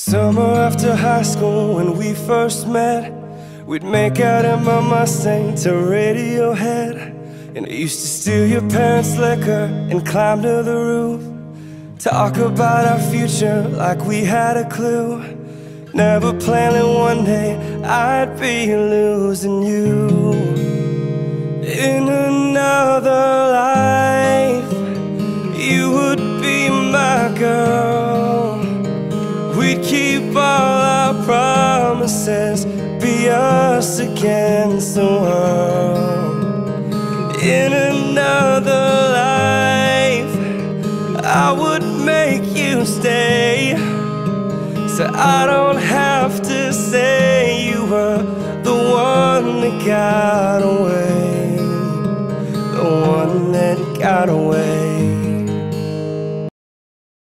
Summer after high school when we first met, we'd make out in my Mustang to Radiohead. And I used to steal your parents' liquor and climb to the roof, talk about our future like we had a clue, never planning one day I'd be losing you. In another life, you would be my girl. We'd keep all our promises, be us against the world. In another life, I would make you stay, so I don't have to say you were the one that got away, the one that got away.